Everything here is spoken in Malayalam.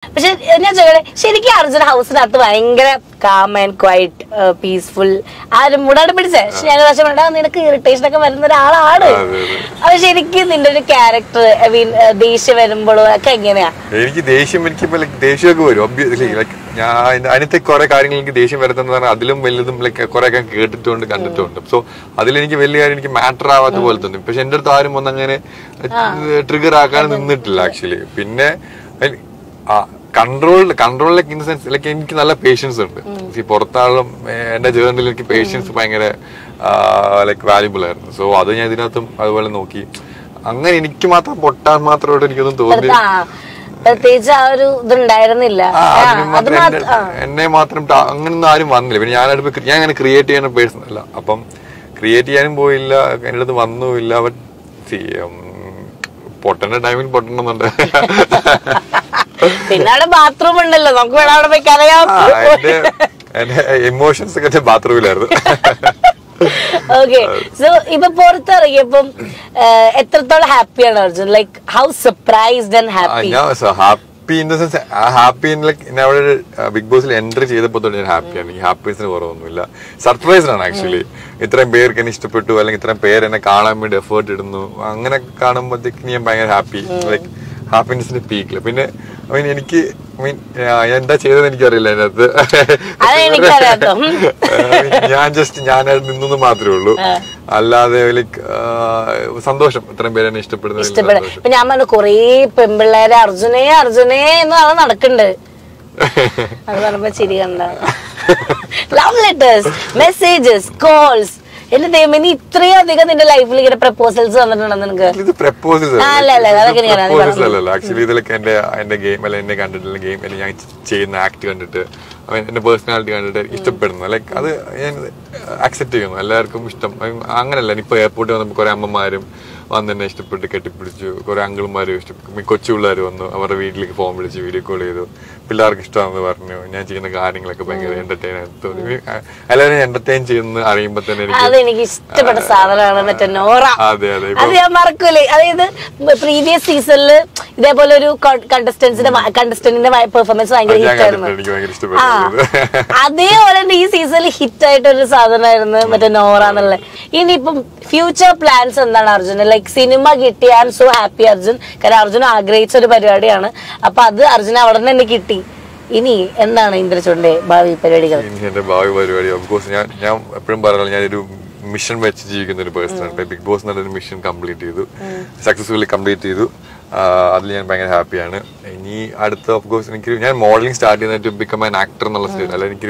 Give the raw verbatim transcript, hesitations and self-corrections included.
പക്ഷെ ഞാൻ ചോദിക്കട്ടെ, ശരിക്കും അർജുൻ ഹൗസിനകത്ത് ഭയങ്കര കാം ആൻഡ് ക്വൈറ്റ് പീസ്ഫുൾ ആ ഒരു മൂടാണ് പിടിച്ചേ. പക്ഷെ ഞാൻ പ്രാവശ്യം വേണ്ട നിനക്ക് ഇറിറ്റേഷൻ ഒക്കെ വരുന്ന ഒരാളാണ്. അപ്പൊ ശരിക്കും നിന്റെ ഒരു ക്യാരക്ടർ ഐ മീൻ ദേഷ്യം വരുമ്പോഴും ഒക്കെ എങ്ങനെയാ? എനിക്ക് ദേഷ്യം എനിക്കിപ്പോ ലൈക് ദേഷ്യമൊക്കെ വരും ഒബ്വിയസ്ലി. ലൈക്ക് ഞാൻ അതിനകത്തെ കുറെ കാര്യങ്ങൾ എനിക്ക് ദേഷ്യം വരുത്തുന്ന പറഞ്ഞാൽ അതിലും വലുതും ലൈക്ക് കുറെ ഒക്കെ കേട്ടിട്ടുണ്ട് കണ്ടിട്ടുണ്ട്. സോ അതിലെനിക്ക് വലിയ കാര്യം എനിക്ക് മാറ്റർ ആവാത്ത പോലെ തോന്നി. പക്ഷെ എന്റെ അടുത്ത് ആരും ഒന്നങ്ങനെ ട്രിഗർ ആക്കാൻ നിന്നിട്ടില്ല ആക്ച്വലി. പിന്നെ control control like in the sense like എനിക്ക് നല്ല പേഷ്യൻസ് ഉണ്ട്. പുറത്താളും എന്റെ ജേർണലിൽ എനിക്ക് പേഷ്യൻസ് ഭയങ്കര ലൈക്ക് വാല്യുബിൾ ആയിരുന്നു. സോ അത് ഞാൻ ഇതിനകത്തും അതുപോലെ നോക്കി. അങ്ങനെ എനിക്ക് മാത്രം പൊട്ടാൻ മാത്രമായിട്ട് എനിക്കൊന്നും തോന്നി പ്രത്യേകിച്ച് ആ ഒരു ഇതുണ്ടായിരുന്നില്ല. എന്നെ മാത്രം അങ്ങനൊന്നും ആരും വന്നില്ല. പിന്നെ ഞാനടുത്ത് ഞാൻ അങ്ങനെ ക്രിയേറ്റ് ചെയ്യുന്ന പേഴ്സൺ അല്ല. അപ്പം ക്രിയേറ്റ് ചെയ്യാനും പോയില്ല, എന്റെ അടുത്ത് വന്നുമില്ല. ബട്ട് പൊട്ടേണ്ട ടൈമിൽ പൊട്ടണമെന്നുണ്ട്. പിന്നെ അവിടെ ബാത്റൂം ഉണ്ടല്ലോ, നമുക്ക് വേണം അവിടെ പോയി കരയാം. എന്റെ ഇമോഷൻസ് ഒക്കെ ബാത്റൂമിലായിരുന്നു. ഓക്കെ, സോ ഇപ്പൊ പുറത്തിറങ്ങിയപ്പം എത്രത്തോളം ഹാപ്പിയാണ് Arjun? Like how surprised and happy? Happy in the sense happy in like ഞാൻ അവിടെ ബിഗ് ബോസിൽ എൻട്രി ചെയ്തപ്പോൾ തൊട്ട് ഞാൻ ഹാപ്പിയാണ്. എനിക്ക് ഹാപ്പിനെസിന് കുറവൊന്നുമില്ല. സർപ്രൈസ്ഡ് ആണ് ആക്ച്വലി. ഇത്രയും പേർക്ക് എന്നെ ഇഷ്ടപ്പെട്ടു, അല്ലെങ്കിൽ ഇത്രയും പേര് എന്നെ കാണാൻ വേണ്ടി എഫേർട്ട് ഇടുന്നു. അങ്ങനെ കാണുമ്പോഴത്തേക്ക് ഞാൻ ഭയങ്കര ഹാപ്പി, ലൈക്ക് ഹാപ്പിനെസിന്റെ പീക്കില്. പിന്നെ ഐ മീൻ എനിക്ക് മീൻ ഞാൻ എന്താ ചെയ്തതെന്ന് എനിക്കറിയില്ല അതിനകത്ത്. ഞാൻ ജസ്റ്റ് ഞാനായിട്ട് നിന്നു മാത്രമേ ഉള്ളൂ. അല്ലാതെ ലൈക്ക് സന്തോഷം ഇത്രയും പേര് എന്നെ ഇഷ്ടപ്പെടുന്നത്. ഞാൻ പറഞ്ഞു കൊറേ പെൺപിള്ളേരെ അർജുനേ അർജുനേ എന്നാണ് നടക്കണ്ട്. അത് പറയുമ്പോ ചിരി കണ്ട ലവ് ലെറ്റേഴ്സ്, മെസ്സേജസ്, കോൾസ്. എന്റെ ദൈവം, ഇനി ഇത്രയും അധികം നിന്റെ ലൈഫിൽ ഇങ്ങനെ പ്രപ്പോസൽസ് വന്നിട്ടുണ്ടോ നിനക്ക്? ഇത് പ്രപ്പോസൽസ് ആക്ച്വലി ഇതിലൊക്കെ എന്റെ എന്റെ ഗെയിം അല്ല എന്നെ കണ്ടിട്ടുള്ള ഗെയിം അല്ലെ ഞാൻ ചെയ്യുന്ന ആക്ട് കണ്ടിട്ട് എന്റെ പേഴ്സണാലിറ്റി കണ്ടിട്ട് ഇഷ്ടപ്പെടുന്നു. ലൈക്ക് അത് ഞാൻ അക്സെപ്റ്റ് ചെയ്യുന്നു. എല്ലാവർക്കും ഇഷ്ടം അങ്ങനെയല്ല. ഇപ്പൊ എയർപോർട്ടിൽ വന്നപ്പോൾ കുറെ അമ്മമാരും വന്ന് എന്നെ ഇഷ്ടപ്പെട്ട് കെട്ടിപ്പിടിച്ചു. കുറെ അങ്കിൾമാരും ഇഷ്ടപ്പെട്ടു. കൊച്ചു പിള്ളേർ വന്നു, അവരുടെ വീട്ടിലേക്ക് ഫോൺ വിളിച്ച് വീഡിയോ കോൾ ചെയ്തു. പിള്ളേർക്ക് ഇഷ്ടമാണെന്ന് പറഞ്ഞു. ഞാൻ ചെയ്യുന്ന കാര്യങ്ങളൊക്കെ ഭയങ്കര എന്റർടൈൻ ആയി തോന്നി. എല്ലാവരും എന്റർടൈൻ ചെയ്യുന്ന അറിയുമ്പോ തന്നെ എനിക്ക് ഇഷ്ടപ്പെട്ട സാധനമാണ് മറ്റേ നോറ. അതെ അതെ, അത് ഞാൻ മറക്കൂലേ. അതായത് പ്രീവിയസ് സീസണില് ഇതേപോലെ ഒരു കണ്ടസ്റ്റന്റിന്റെ കണ്ടസ്റ്റന്റിന്റെ പെർഫോമൻസ് ഭയങ്കര ഹിറ്റ് ആയിരുന്നു. അതേപോലെ തന്നെ ഈ സീസണിൽ ഹിറ്റ് ആയിട്ടൊരു സാധനമായിരുന്നു മറ്റേ നോറ എന്നുള്ളത്. ഇനിയിപ്പം ഫ്യൂച്ചർ പ്ലാൻസ് എന്താണ് അർജുൻ? ലൈക്ക് സിനിമ കിട്ടി, I am so happy Arjun. കാരണം അർജുൻ ആഗ്രഹിച്ച ഒരു പരിപാടിയാണ്. അപ്പൊ അത് അർജുൻ അവിടെ തന്നെ കിട്ടി. ഇനി എന്താണ് ഇന്ദ്രചൂഡിന്റെ ഭാവി പരിപാടികൾ? എന്റെ ഭാവി പരിപാടി ഓഫ്കോഴ്സ് ഞാൻ ഞാൻ എപ്പോഴും പറയാനുള്ള ഞാനൊരു മിഷൻ വെച്ച് ജീവിക്കുന്ന ഒരു പേഴ്സൺ ആണ്. ബിഗ് ബോസ് എന്നൊരു മിഷൻ കംപ്ലീറ്റ് ചെയ്തു, സക്സസ്ഫുള്ളി കംപ്ലീറ്റ് ചെയ്തു. അതിൽ ഞാൻ ഭയങ്കര ഹാപ്പിയാണ്. ഇനി അടുത്ത ഓഫ്കോഴ്സ് എനിക്ക് ഞാൻ മോഡലിംഗ് സ്റ്റാർട്ട് ചെയ്യുന്ന ടു ബിക്കം ആൻ ആക്ടർ എന്നുള്ള സ്റ്റേജ് അല്ല. എനിക്ക്